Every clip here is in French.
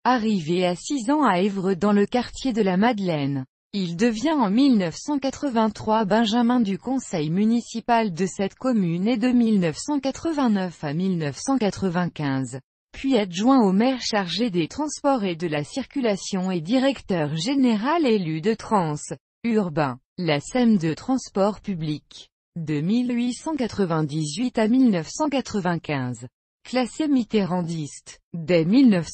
Arrivé à 6 ans à Évreux dans le quartier de la Madeleine, il devient en 1983 benjamin du conseil municipal de cette commune et de 1989 à 1995, puis adjoint au maire chargé des transports et de la circulation et directeur général élu de Trans Urbain, la SEM de transport public, de 1898 à 1995. Classé mitterrandiste, dès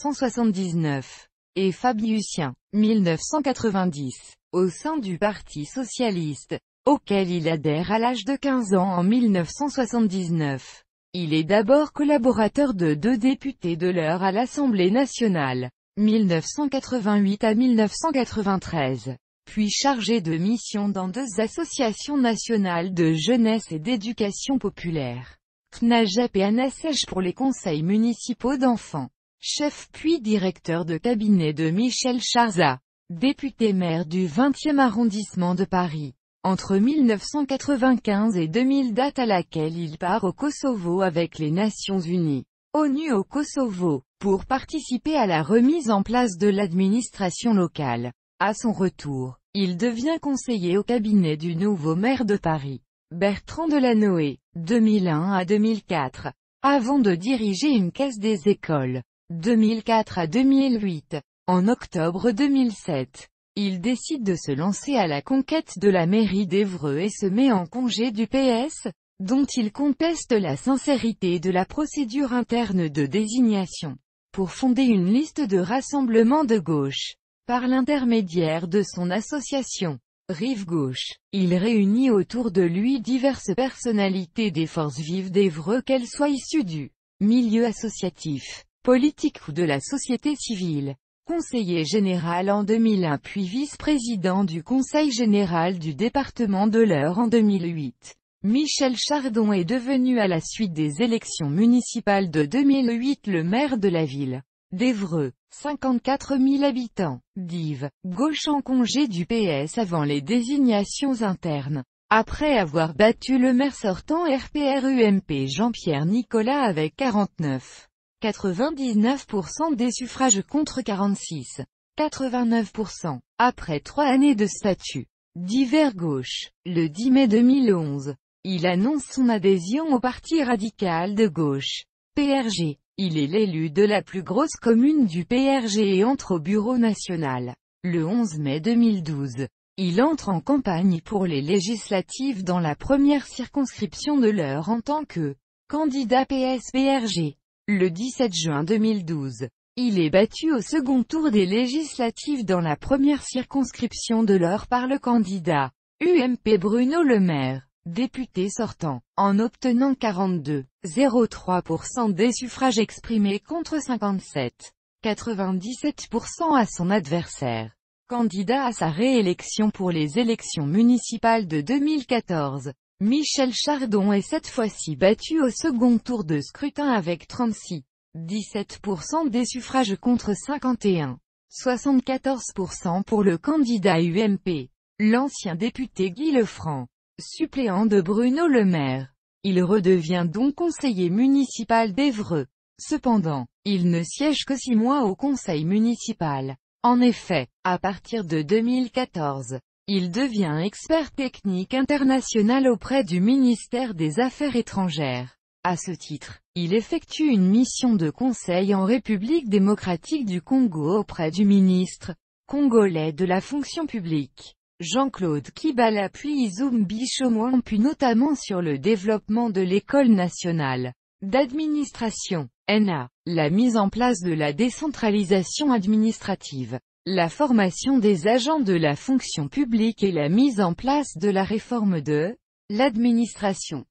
1979, et fabiusien, 1990, au sein du Parti socialiste, auquel il adhère à l'âge de 15 ans en 1979. Il est d'abord collaborateur de 2 députés de l'Eure à l'Assemblée nationale, 1988 à 1993, puis chargé de mission dans 2 associations nationales de jeunesse et d'éducation populaire. CNAGEP et ANASEJ pour les conseils municipaux d'enfants. Chef puis directeur de cabinet de Michel Charzat, député-maire du 20e arrondissement de Paris, entre 1995 et 2000, date à laquelle il part au Kosovo avec les Nations Unies, ONU au Kosovo, pour participer à la remise en place de l'administration locale. À son retour, il devient conseiller au cabinet du nouveau maire de Paris, Bertrand Delanoë, 2001 à 2004, avant de diriger une caisse des écoles, 2004 à 2008. En octobre 2007, il décide de se lancer à la conquête de la mairie d'Évreux et se met en congé du PS, dont il conteste la sincérité de la procédure interne de désignation, pour fonder une liste de rassemblement de gauche, par l'intermédiaire de son association Rive Gauche. Il réunit autour de lui diverses personnalités des forces vives d'Évreux, qu'elles soient issues du milieu associatif, politique ou de la société civile. Conseiller général en 2001 puis vice-président du Conseil général du département de l'Eure en 2008. Michel Chardon est devenu à la suite des élections municipales de 2008 le maire de la ville d'Évreux, 54 000 habitants, d'Yves, gauche en congé du PS avant les désignations internes. Après avoir battu le maire sortant RPR-UMP Jean-Pierre Nicolas avec 49,99% des suffrages contre 46,89%, après 3 années de statut d'hiver gauche, le 10 mai 2011, il annonce son adhésion au Parti radical de gauche, PRG. Il est l'élu de la plus grosse commune du PRG et entre au bureau national. Le 11 mai 2012, il entre en campagne pour les législatives dans la première circonscription de l'Eure en tant que candidat PS-PRG. Le 17 juin 2012, il est battu au second tour des législatives dans la première circonscription de l'Eure par le candidat UMP Bruno Le Maire, député sortant, en obtenant 42,03% des suffrages exprimés contre 57,97% à son adversaire. Candidat à sa réélection pour les élections municipales de 2014, Michel Chardon est cette fois-ci battu au second tour de scrutin avec 36,17% des suffrages contre 51,74% pour le candidat UMP, l'ancien député Guy Lefranc, suppléant de Bruno Le Maire. Il redevient donc conseiller municipal d'Évreux. Cependant, il ne siège que 6 mois au conseil municipal. En effet, à partir de 2014, il devient expert technique international auprès du ministère des Affaires étrangères. À ce titre, il effectue une mission de conseil en République démocratique du Congo auprès du ministre congolais de la fonction publique, Jean-Claude Kibala, puis Izoum Bichomouampu, notamment sur le développement de l'École nationale d'administration, ENA, la mise en place de la décentralisation administrative, la formation des agents de la fonction publique et la mise en place de la réforme de l'administration.